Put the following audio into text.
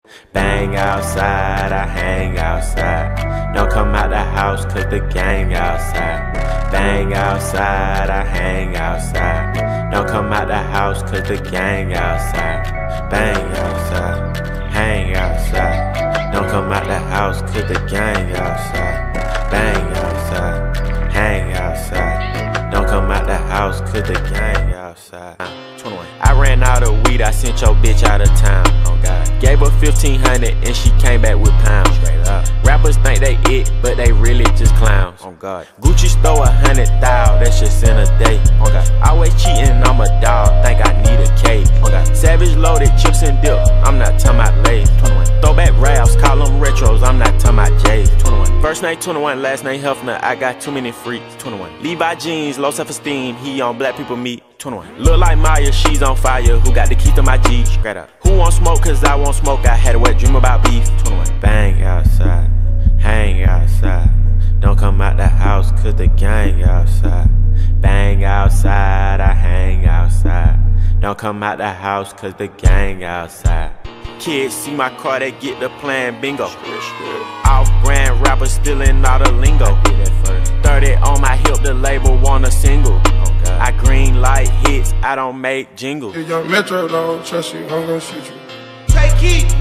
Bang outside, I hang outside. Don't come out the house cause the gang outside. Bang outside, I hang outside. Don't come out the house cause the gang outside. Bang outside, hang outside. Don't come out the house cause the gang outside. Bang outside, hang outside. Don't come out the house cause the gang outside. 21. I ran out of weed, I sent your bitch out of town. Oh God. Gave her 1,500 and she came back with pounds. Straight up. Rappers think they it, but they really just clowns. Oh God. Gucci stole 100,000, that's just in a day. Oh God. Always cheating, I'm a dog, think I need a cake. Oh God. Savage loaded, chips and dip, I'm not talking about Lay's. 21. Throwback raps, call them retros, I'm not talking about J's. 21. First name 21, last name Hefner, I got too many freaks. 21. Levi jeans, low self-esteem, he on black people meat. 21. Look like Maya, she's on fire, who got the key to my G? Straight up. Who want smoke, cause I want smoke, I had a wet dream about beef. 21. Bang outside, hang outside. Don't come out the house, cause the gang outside. Bang outside, I hang outside. Don't come out the house, cause the gang outside. Kids see my car, they get the plan bingo. Off-brand rappers stealing all the lingo. 30 on my hip, the label want a single. I green light hits, I don't make jingles. If young Metro don't trust you, I'm gonna shoot you. Take heat.